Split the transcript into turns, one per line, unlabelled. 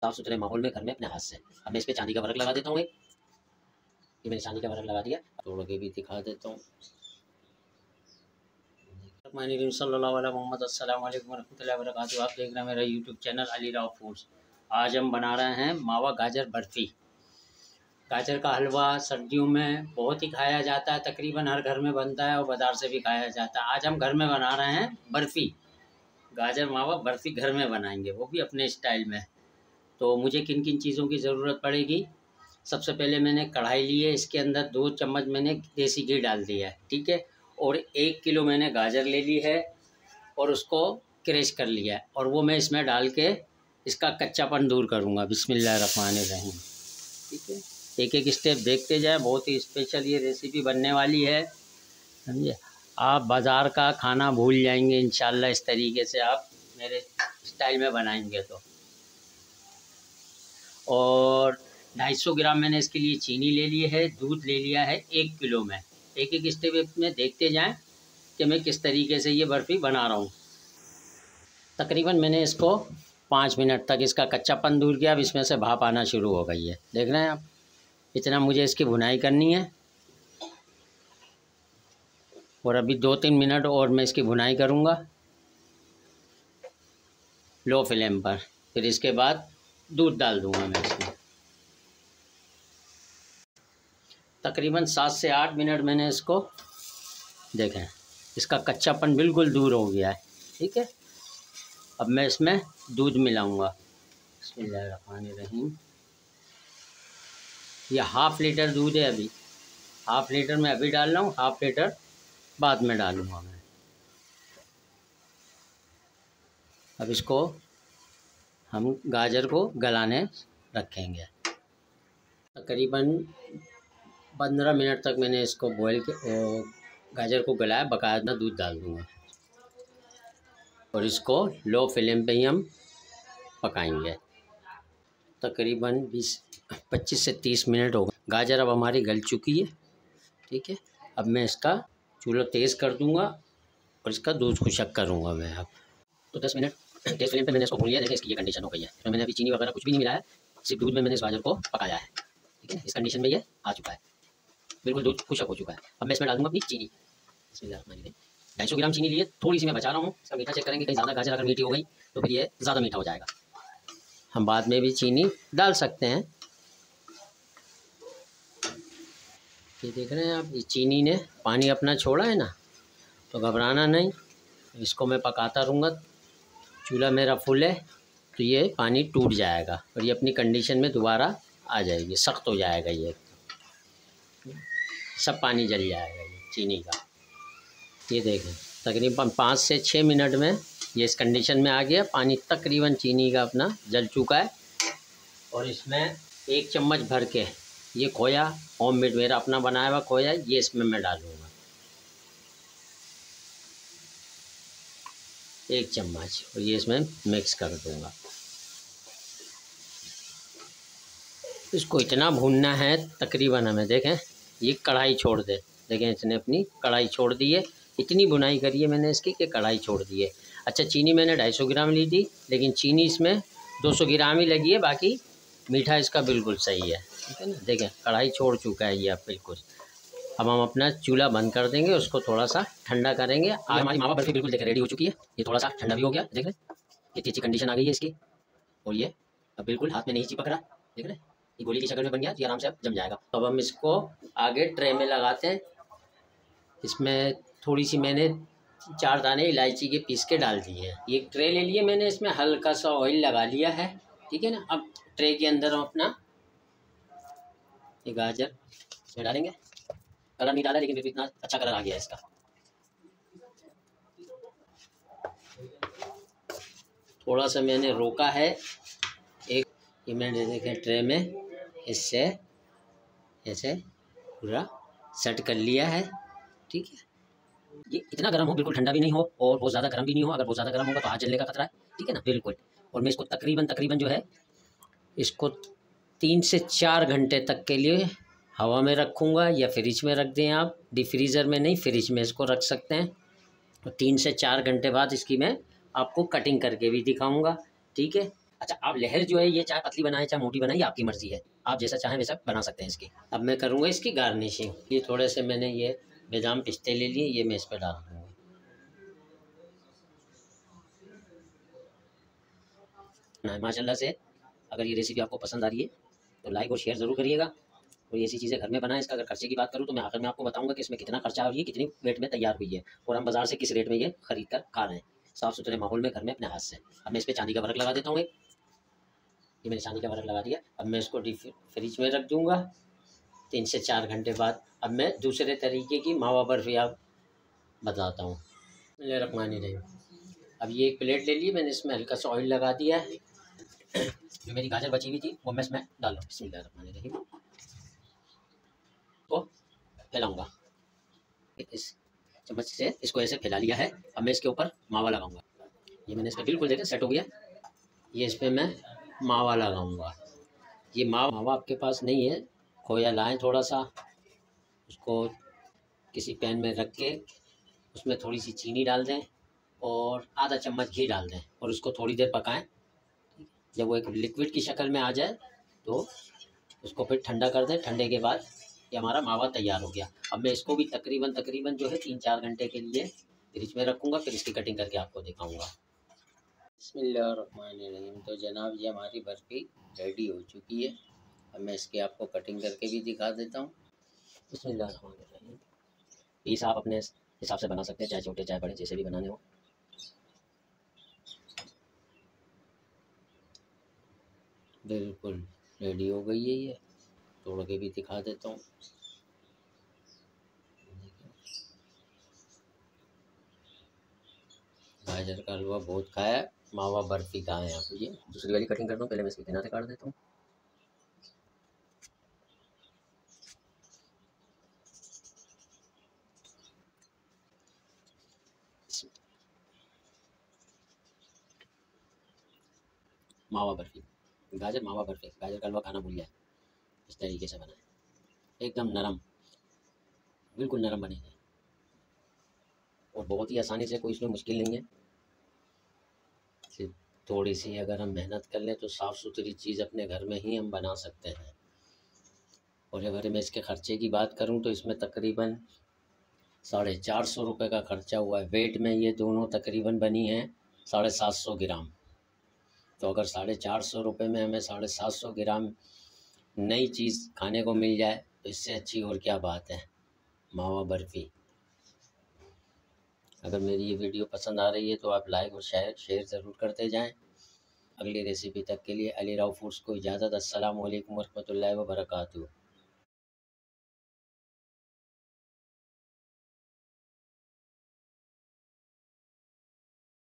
साफ सुथरे माहौल में घर में अपने हाथ से। अब मैं इस पर चांदी का वर्क लगा देता हूँ। ये मैंने चांदी का वर्क लगा दिया, तोड़ के भी दिखा देता हूँ। सल्लल्लाहु अलैहि मोहम्मद अस्सलाम वालेकुम रहमतुल्लाहि व बरकातुहू। आप देख रहे हैं मेरा YouTube channel Ali Rao Foods. आज हम बना रहे हैं मावा गाजर बर्फ़ी। गाजर का हलवा सर्दियों में बहुत ही खाया जाता है, तकरीबन हर घर में बनता है और बाज़ार से भी खाया जाता है। आज हम घर में बना रहे हैं बर्फ़ी, गाजर मावा बर्फ़ी घर में बनाएंगे, वो भी अपने स्टाइल में। तो मुझे किन किन चीज़ों की ज़रूरत पड़ेगी। सबसे पहले मैंने कढ़ाई ली है, इसके अंदर 2 चम्मच मैंने देसी घी डाल दिया है, ठीक है। और 1 किलो मैंने गाजर ले ली है और उसको क्रश कर लिया है, और वो मैं इसमें डाल के इसका कच्चापन दूर करूँगा। बिस्मिल्लाहिर्रहमानिर्रहीम, ठीक है। एक एक स्टेप देखते जाए, बहुत ही स्पेशल ये रेसिपी बनने वाली है, समझिए। आप बाज़ार का खाना भूल जाएंगे इंशाल्लाह, इस तरीके से आप मेरे स्टाइल में बनाएंगे तो। और 250 ग्राम मैंने इसके लिए चीनी ले ली है, दूध ले लिया है 1 किलो में। एक एक स्टेप में देखते जाएं कि मैं किस तरीके से ये बर्फ़ी बना रहा हूँ। तकरीबन मैंने इसको 5 मिनट तक इसका कच्चापन दूर किया। अब इसमें से भाप आना शुरू हो गई है, देख रहे हैं आप। इतना मुझे इसकी भुनाई करनी है और अभी 2-3 मिनट और मैं इसकी भुनाई करूँगा लो फ्लेम पर। फिर इसके बाद दूध डाल दूँगा मैं इसमें। तकरीबन 7 से 8 मिनट मैंने इसको, देखें इसका कच्चापन बिल्कुल दूर हो गया है, ठीक है। अब मैं इसमें दूध मिलाऊंगा। बिस्मिल्लाहिर्रहमानिर्रहीम। यह 1/2 लीटर दूध है, अभी 1/2 लीटर मैं अभी डाल रहा हूँ, 1/2 लीटर बाद में डालूँगा मैं। अब इसको हम गाजर को गलाने रखेंगे। तकरीबन 15 मिनट तक मैंने इसको बॉयल गाजर को गलाया, बाकायदा दूध डाल दूँगा और इसको लो फ्लेम पे ही हम पकाएंगे। तकरीबन 25 से 30 मिनट हो गए। गाजर अब हमारी गल चुकी है, ठीक है। अब मैं इसका चूल्हा तेज़ कर दूंगा और इसका दूध खुशक करूँगा मैं। अब तो 10 मिनट तेज़ फ्लेम पे मैंने इसको भून लिया। देखिए इसकी ये कंडीशन हो गई है। तो मैंने अभी चीनी वगैरह कुछ भी नहीं मिलाया, सिर्फ दूध में मैंने इस गाजर को पकाया है, ठीक है। इस कंडीशन में ये आ चुका है, बिल्कुल दूध खुशक हो चुका है। अब मैं इसमें डालूंगा अपनी चीनी। 250 ग्राम चीनी लिए, थोड़ी सी मैं बचा रहा हूँ। इसका मीठा चेक करेंगे, कहीं ज़्यादा गाजर अगर मीठी हो गई तो फिर ये ज़्यादा मीठा हो जाएगा। हम बाद में भी चीनी डाल सकते हैं। ये देख रहे हैं आप, ये चीनी ने पानी अपना छोड़ा है ना, तो घबराना नहीं। इसको मैं पकाता रहूँगा। चूल्हा मेरा फुल है तो ये पानी टूट जाएगा और ये अपनी कंडीशन में दोबारा आ जाएगी, सख्त हो जाएगा, ये सब पानी जल जाएगा ये चीनी का। ये देखें तकरीबन 5 से 6 मिनट में ये इस कंडीशन में आ गया। पानी तकरीबन चीनी का अपना जल चुका है। और इसमें 1 चम्मच भर के ये खोया, होममेड मेरा अपना बनाया हुआ खोया, ये इसमें मैं डालूँगा 1 चम्मच, और ये इसमें मिक्स कर दूँगा। इसको इतना भूनना है तकरीबन हमें, देखें ये कढ़ाई छोड़ दे, देखें इसने अपनी कढ़ाई छोड़ दी है। इतनी भुनाई करी है मैंने इसकी कि कढ़ाई छोड़ दी है। अच्छा, चीनी मैंने 250 ग्राम ली थी, लेकिन चीनी इसमें 200 ग्राम ही लगी है, बाकी मीठा इसका बिल्कुल सही है, ठीक है ना। देखें कढ़ाई छोड़ चुका है ये अब बिल्कुल। अब हम अपना चूल्हा बंद कर देंगे, उसको थोड़ा सा ठंडा करेंगे। आज हमारी मावा बर्फी बिल्कुल देखें रेडी हो चुकी है। ये थोड़ा सा ठंडा भी हो गया, देख रहे कितनी अच्छी कंडीशन आ गई है इसकी। और ये अब बिल्कुल हाथ में नहीं चिपक रहा, देख रहे ये गोली की शक्ल में बन गया, ये आराम से अब जम जाएगा। तो अब हम इसको आगे ट्रे में लगाते हैं। इसमें थोड़ी सी मैंने 4 दाने इलायची के पीस के डाल दिए हैं। ये ट्रे ले लिए मैंने, इसमें हल्का सा ऑयल लगा लिया है, ठीक है ना। अब ट्रे के अंदर हम अपना ये गाजर इसमें डालेंगे। कलर नहीं डाला लेकिन फिर इतना अच्छा कलर आ गया है इसका। थोड़ा सा मैंने रोका है, एक ये मैंने देखे ट्रे में इससे ऐसे पूरा सेट कर लिया है, ठीक है। ये इतना गर्म हो, बिल्कुल ठंडा भी नहीं हो और बहुत ज़्यादा गर्म भी नहीं हो। अगर बहुत ज़्यादा गर्म होगा तो हाथ जलने का खतरा है, ठीक है ना, बिल्कुल। और मैं इसको तकरीबन जो है इसको 3 से 4 घंटे तक के लिए हवा में रखूँगा, या फ्रिज में रख दें आप। डीप फ्रीज़र में नहीं, फ्रिज में इसको रख सकते हैं। तो 3 से 4 घंटे बाद इसकी मैं आपको कटिंग करके भी दिखाऊँगा, ठीक है। अच्छा, आप लहर जो है ये चाहे पतली बनाए चाहे मोटी बनाए, आपकी मर्जी है, आप जैसा चाहें वैसा बना सकते हैं इसकी। अब मैं करूँगा इसकी गार्निशिंग। ये थोड़े से मैंने ये बादाम पिस्ते ले लिए, ये मैं इस पर डाल दूँगा। माशाल्लाह से अगर ये रेसिपी आपको पसंद आ रही है तो लाइक और शेयर ज़रूर करिएगा। और ऐसी चीज़ें घर में बनाएं। इसका अगर खर्चे की बात करूँ तो मैं आखिर में आपको बताऊंगा कि इसमें कितना खर्चा आ रही है, कितनी रेट में तैयार हुई है और हम बाजार से किस रेट में ये खरीद कर खा रहे हैं, साफ़ सुथरे माहौल में घर में अपने हाथ से। अब मैं इस पर चांदी का वर्क लगा देता हूँ। ये मैंने चांदी का वर्क लगा दिया। अब मैं इसको डीप फ्रिज में रख दूँगा 3 से 4 घंटे बाद। अब मैं दूसरे तरीके की मावा बर्फ़ी आप बताता हूँ। बिस्मिल्लाहिर्रहमानिर्रहीम। अब ये एक प्लेट ले ली मैंने, इसमें हल्का सा ऑयल लगा दिया है। जो मेरी गाजर बची हुई थी वो मैं इसमें डाल दूँ। बिस्मिल्लाहिर्रहमानिर्रहीम। को फैलाऊंगा, इस चम्मच से इसको ऐसे फैला लिया है। अब मैं इसके ऊपर मावा लगाऊंगा। ये मैंने इस पर बिल्कुल देखा सेट हो गया। ये इस पर मैं मावा लगाऊंगा। ये मावा आपके पास नहीं है, खोया लाएं थोड़ा सा, उसको किसी पैन में रख के उसमें थोड़ी सी चीनी डाल दें और आधा चम्मच घी डाल दें और उसको थोड़ी देर पकाएं। जब वो एक लिक्विड की शक्ल में आ जाए तो उसको फिर ठंडा कर दें। ठंडे के बाद ये हमारा मावा तैयार हो गया। अब मैं इसको भी तकरीबन जो है 3-4 घंटे के लिए फ्रिज में रखूँगा, फिर इसकी कटिंग करके आपको दिखाऊँगा। बिस्मिल्लाहिर्रहमानिर्रहीम। तो जनाब ये हमारी बर्फ़ी रेडी हो चुकी है। अब मैं इसकी आपको कटिंग करके भी दिखा देता हूँ। बिस्मिल्लाहिर्रहमानिर्रहीम। पीस आप अपने हिसाब से बना सकते हैं, चाहे छोटे चाहे बड़े, जैसे भी बनाने हो। बिल्कुल रेडी हो गई है। ये तोड़ के भी दिखा देता हूँ। गाजर का हलवा बहुत खाया, मावा बर्फ़ी कहाँ है। आप ये दूसरी वाली कटिंग करता हूँ। पहले मैं इसके किनारे काट देता हूँ। मावा बर्फ़ी, गाजर मावा बर्फ़ी, गाजर का हलवा खाना भूल जाए, इस तरीके से बनाए। एकदम नरम, बिल्कुल नरम बनेगी और बहुत ही आसानी से, कोई इसमें मुश्किल नहीं है। सिर्फ थोड़ी सी अगर हम मेहनत कर लें तो साफ़ सुथरी चीज़ अपने घर में ही हम बना सकते हैं। और अगर मैं इसके ख़र्चे की बात करूं तो इसमें तकरीबन 450 रुपये का ख़र्चा हुआ है। वेट में ये दोनों तकरीबन बनी हैं 750 ग्राम। तो अगर 450 रुपये में हमें 750 ग्राम नई चीज़ खाने को मिल जाए तो इससे अच्छी और क्या बात है। मावा बर्फ़ी। अगर मेरी ये वीडियो पसंद आ रही है तो आप लाइक और शेयर ज़रूर करते जाएं। अगली रेसिपी तक के लिए अली राव फूड्स को इजाज़त। अस्सलाम वालेकुम वरहमतुल्लाहि व बरकातुहू।